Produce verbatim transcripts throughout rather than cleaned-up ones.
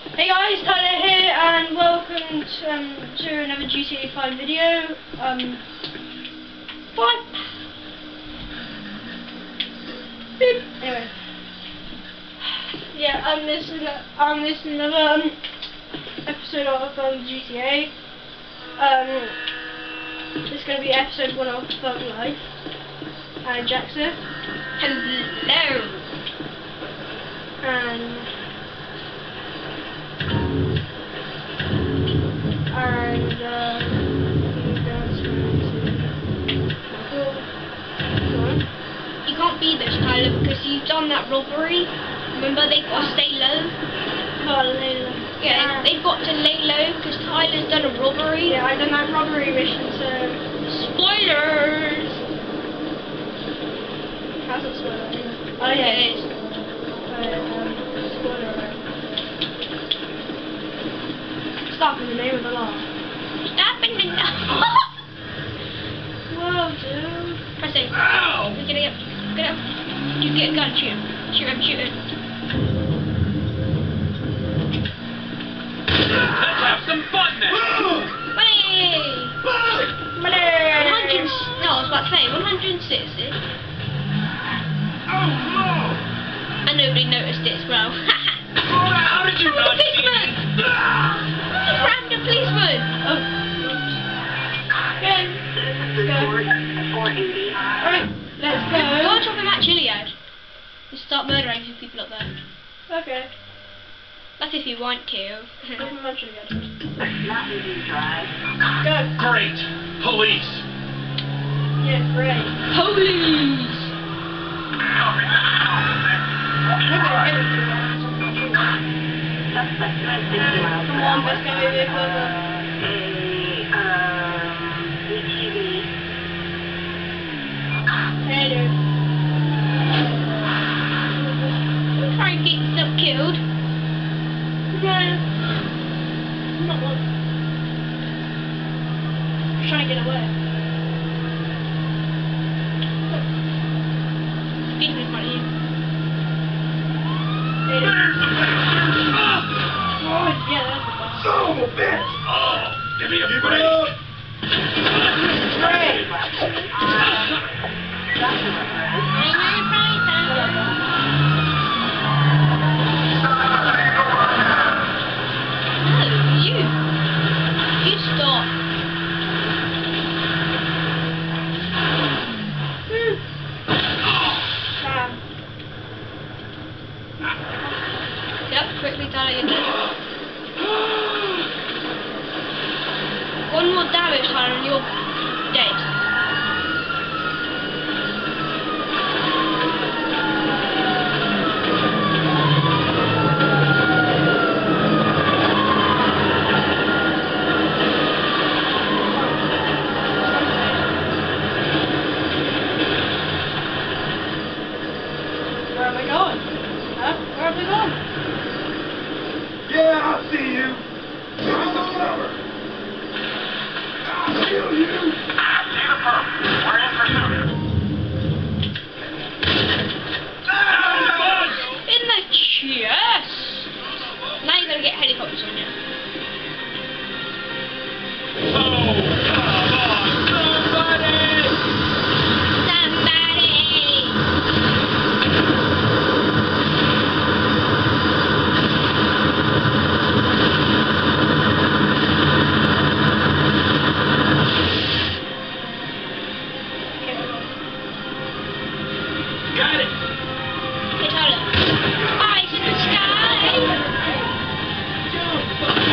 Hey guys, Tyler here, and welcome to, um, to another G T A five video. Um, what? Beep. Anyway, yeah, um, this is um, this is another um, episode of um, G T A. Um, it's going to be episode one of Thug Life. And Jackson. Hello. And. And uh, he does You can't be this, Tyler, because you've done that robbery. Remember, they've got to stay low. Got to lay low. Yeah, they've got to lay low because Tyler's done a robbery. Yeah, I done that robbery mission, so spoilers. How's it spoiler? Oh yeah, it is. Uh, um, spoiler alert. Stop in the name of the law. Stop in the law. Whoa, dude. Press A. Ow. Get up. Get up. You get a gun. Shoot him. Shoot him. Shoot him. Let's have some fun now. Money. Money. One hundred. No, I was about to say one hundred sixty. Oh no! And nobody noticed it as well. How did you Oh, not the see policeman! me? Random policeman! Oh. Okay. Let's go. Alright, let's Go go. and chop him at Chiliad. Just start murdering some people up there. Okay. That's if you want to. Go from lunch again. Go. Go. Great. Police. Yeah, great. Police! Nobody ever do that. Come on, let's go a bit further. Hey, dude. Try and get yourself killed. No. I'm not one. I'm trying to get away. Speeding in front of you. Hey, dude. Ah! Oh, yeah, that's the boss. Son of a bitch! Oh, give me a break. Great. No, you. You stop. Um, Get up quickly, Tyler, you're dead. One more damage, Tyler, and you're dead. where am I going? Huh? Where am I going? Yeah, I see you. Give me some cover. I'll kill you. I see the pump. We're in pursuit. In the chest! Now you're gonna get helicopters on you. Oh, come on, somebody! Somebody! Got it. Hey Tyler. Eyes in the sky!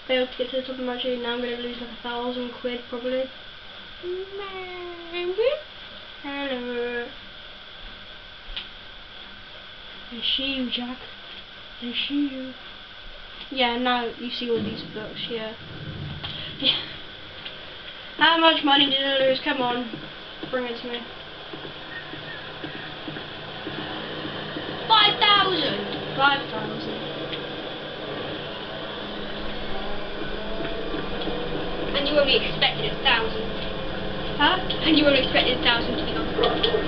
failed to get to the top of my tree. Now I'm going to lose like a thousand quid probably. Hello. I see you, Jack. I see you. Yeah, now you see all these books, yeah. Yeah. How much money did I lose? Come on. Bring it to me. Five thousand! Five thousand. And you only expected a thousand. Huh? And you only expected a thousand to be gone.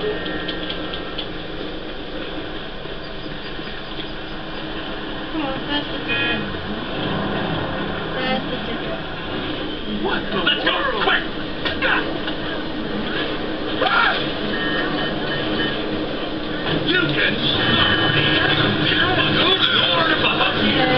Come on, that's the ticket. That's the ticket. What the Let's go! Quick! You can stop me! Who's Lord above?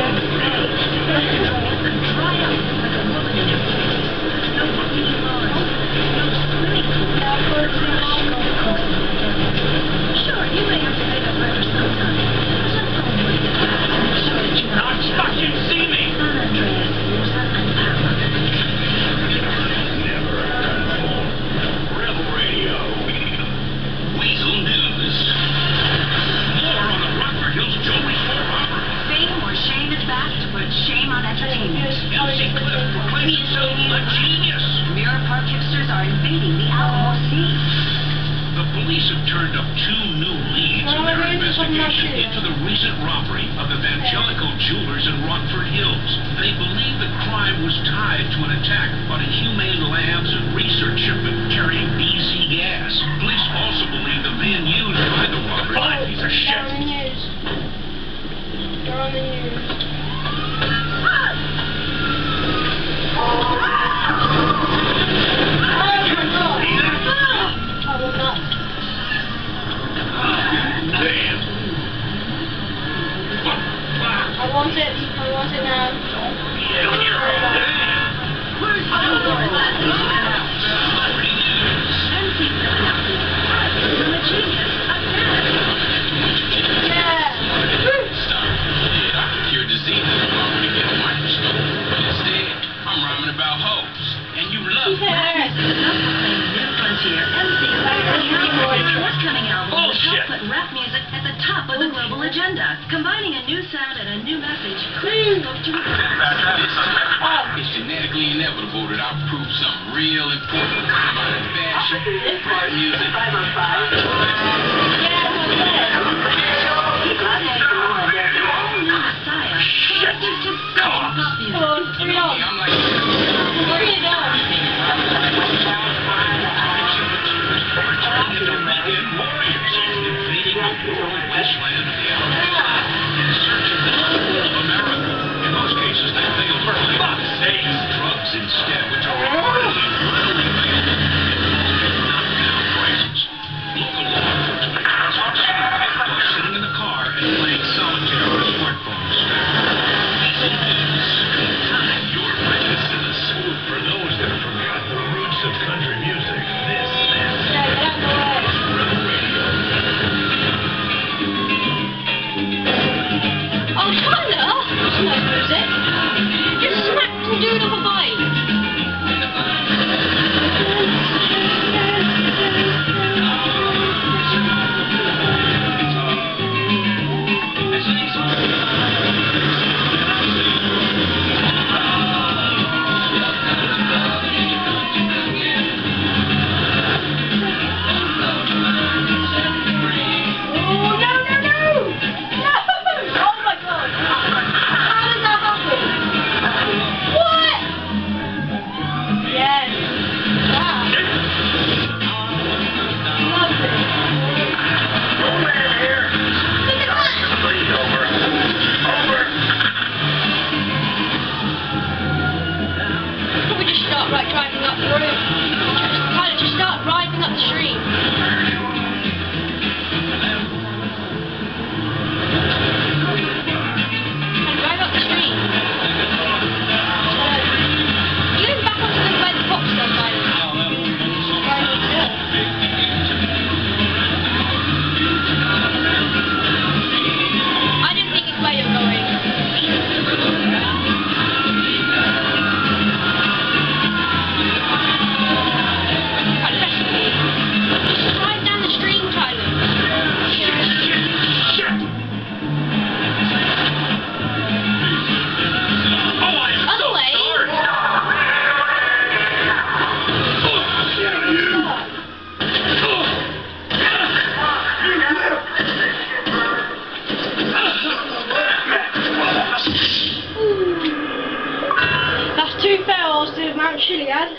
Sure, you may have to make up for sometime. Just don't wait. I'm sure that you Not fucking see me! San Andreas, Musa, and Pampa. Never done before. Rebel Radio. Weasel News. More on the Rockford Hills Jewelry Store robbery. Fame or shame is back to put shame on entertainment. M C Cliff proclaims himself a genius. Mirror Park hipsters are invading the Alamo Sea. The police have turned up two new leads in their investigation into the recent robbery of evangelical jewelers in Rockford Hills. They believe the crime was tied to an attack on a Humane Labs and research shipment carrying B Z gas. Police also believe the van used by the robbers is a piece of shit. They're on the news. They're on the news. Damn. I want it. I want it now. Hell Yeah. Cure diseases along to get a microscope, but instead, I'm rhyming about hoes, and you love it. Yeah. New Frontier, M C Cliff's forthcoming album will Bullshit. help put rap music at the top of the global agenda, combining a new sound and a new message. Cliff spoke to It's genetically inevitable that I prove something real important about fashion, rap music. Shit! Oh, three dollars. I'm like, Bring it down. the weekend warriors invading the rural wasteland of the Alamo in search of the soul of America. In most cases, they fail to find drugs instead, which are reportedly readily available at knockdown prices. Local law enforcement agents were spotted while sitting in the car and playing solitaire on smartphones. Weasel News. Confirming your witnesses. For those Chiliad.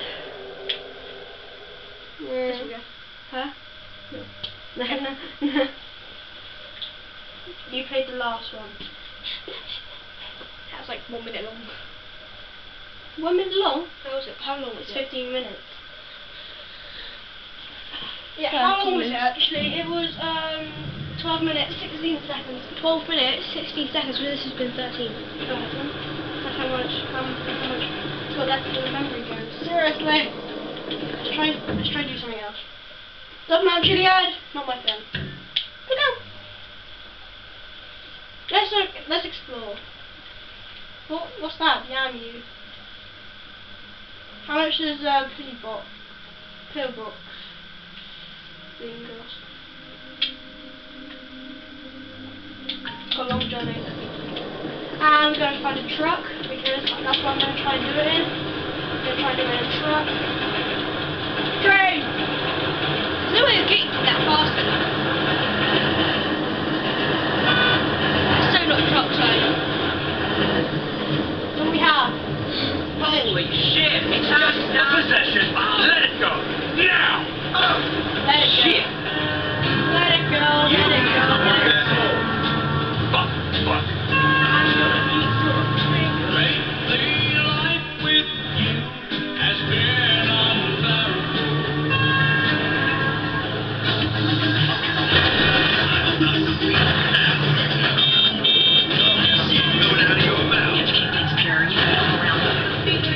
This will Yeah. go. Huh? No. No, no, no. You played the last one. That was like one minute long. One minute long? How was it? How long was It's it? fifteen minutes. Yeah, Yeah, how long was it minutes. actually? It was um twelve minutes, sixteen seconds. twelve minutes, sixteen seconds, but this has been thirteen. That's how much, how much, how much it's got left in the memory goes. Seriously. Let's try, let's try to do something else. Doesn't matter, Chiliad. Not my friend. Go down. Let's look, let's explore. What, what's that? Yam you. How much is uh, pill box? Pill box. Fingers. Got a long journey. I'm going to find a truck because that's what I'm going to try and do it in. I'm going to try and do it in a truck. Train! There's no way of getting that fast enough. It's so not trucks, right? What do we have? Holy shit! It's just a possession! Let it go! Now! Let it go. Shit! Let it go. Let it go. Let it go. Fuck! Fuck! I'm gonna need some drink. Lately, life with you has been unbearable. Going out of your mouth. If she thinks carrying you around What are you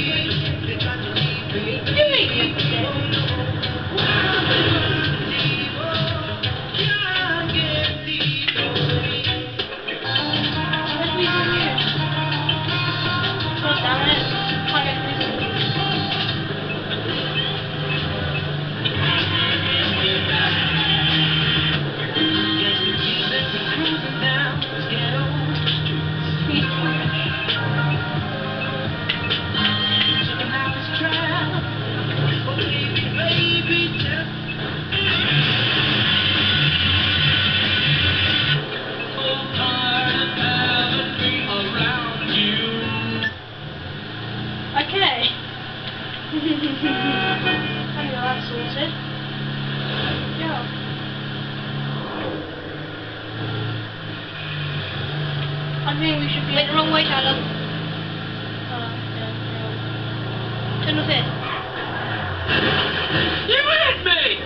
doing yesterday? Let's read some news. God damn it. Can't get through some news. Okay. I know that's sorted. Yeah. I think we should be. Went the wrong way, Tyler. Uh, yeah, yeah. Turn off it. You hit me!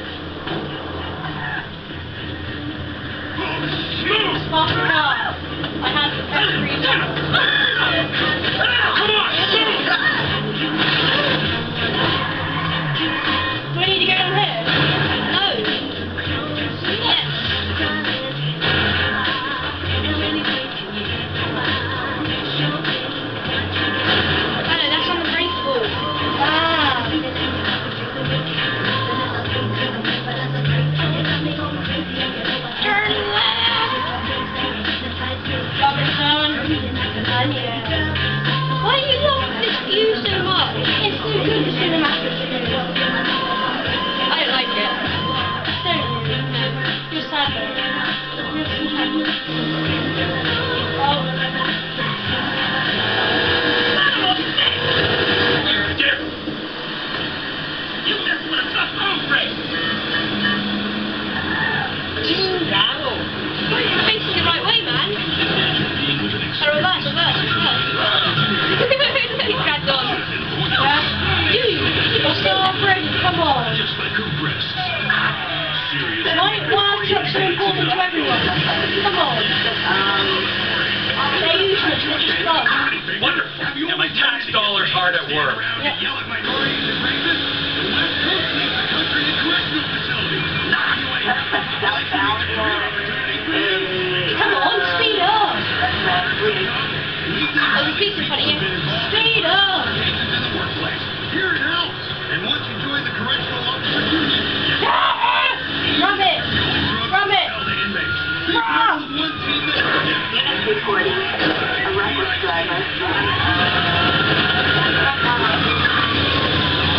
Move! Fuck up. I had to press freeze. Come on! Do I need to go down here? No. Yes. Tyler, that's on the brake ball. Ah. Turn left. Robinson. And yeah. Why do you love this view so much? It's so good to cinematic view. I don't like it. Don't you? You're sad though. You're sad. Oh. You dip! You messed with a tough hombre! Chingado! Why are you facing the right way, man? So reverse, reverse, reverse. He grabbed on. Yeah. Dude, you're still operating. Come on. Just like her breasts. Serious. Why, why are trucks so important to everyone? Come on. They're useless. They're just fun. Wonderful. And my tax dollars hard at work. Yeah. Yell at minorities and rapists. The West Coast needs the country in correctional facilities. Come on, speed up. There's a piece in front of you. Speed up. Here it helps. And once you join the correctional officer union, you Rub it. Rub it. tell the inmates. Rub. One team that Reporting a reckless driver.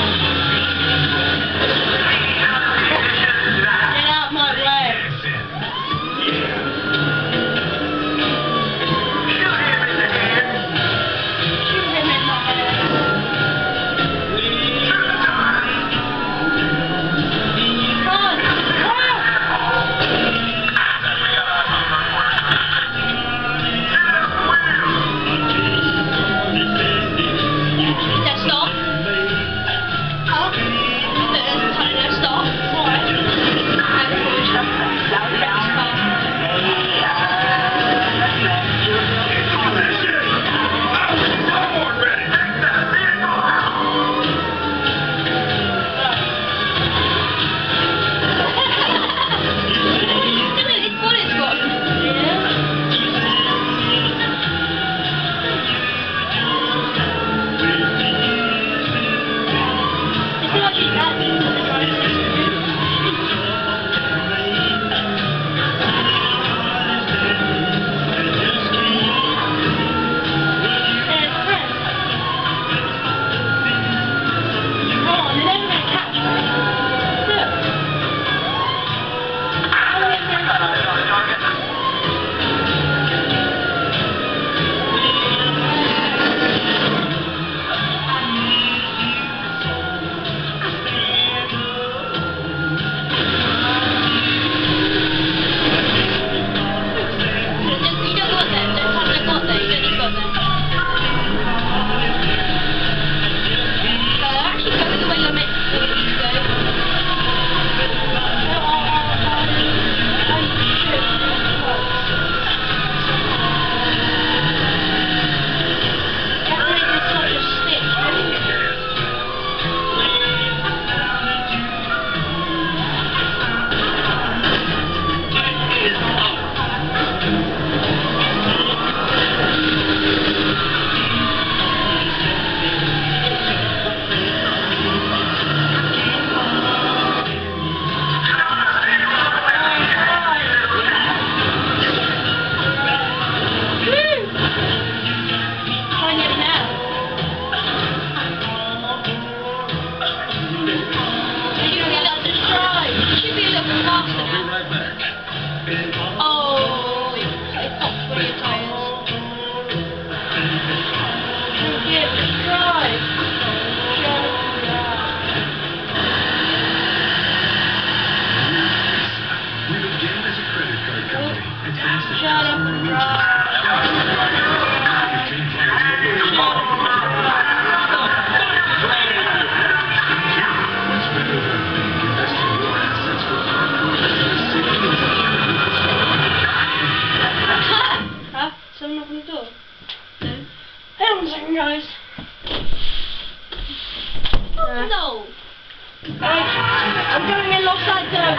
No. I'm going in Los Santos.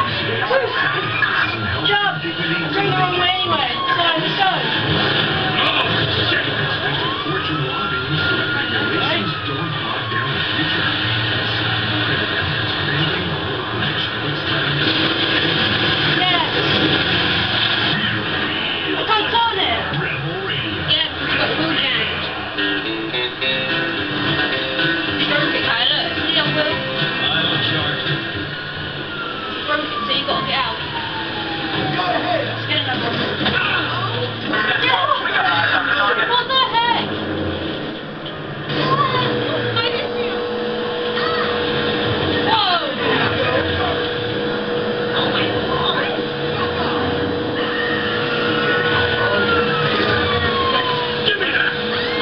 Jump! I'm going the wrong way anyway. So let's go. Oh, shit! Fortune lobbying so that regulations don't bog down the future. Yes! I can't turn it! Rebel Radio. Yeah, we've got Will Gang. Broke it, Kai, look. See that Will? I'm charged. Broke it, so you gotta get out. Let's get another one. What the heck? I didn't see it. Whoa! Oh my god. Give me that!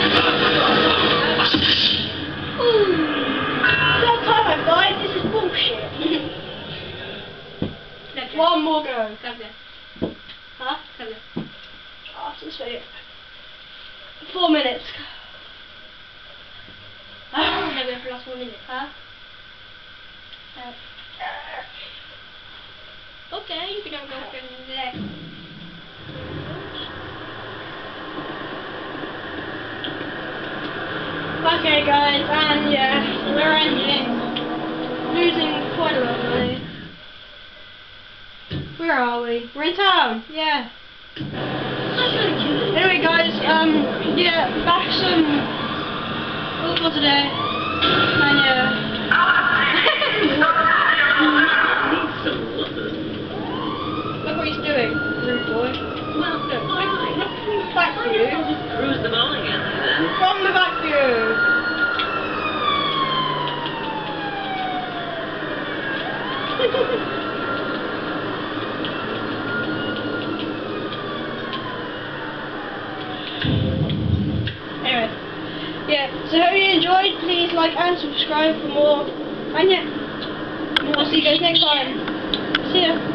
Ooh. That time I died, this is bullshit. Left One more go. Left there. Huh? Left there. Oh, so sweet. Four minutes. Left there for the last one minute. Huh? Uh, Okay, you can have a girlfriend left. Okay guys, and yeah, we're ending it. Losing quite a lot of money. Where are we? We're in town, yeah. Anyway guys, um, yeah, back some all for today. And yeah. Look what he's doing, rude boy. Well, Look, fine. look back for you. I'll just cruise the bowling alley then. From the back view. Anyway, yeah, so hope you enjoyed. Please like and subscribe for more. And yeah, we'll see you guys next time. See ya.